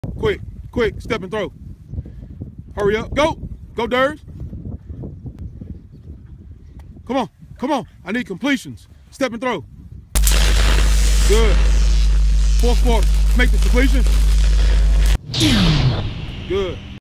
Quick, quick, step and throw. Hurry up, go. Go, Durs. Come on, come on. I need completions. Step and throw. Good. Fourth quarter, make the completion. Good.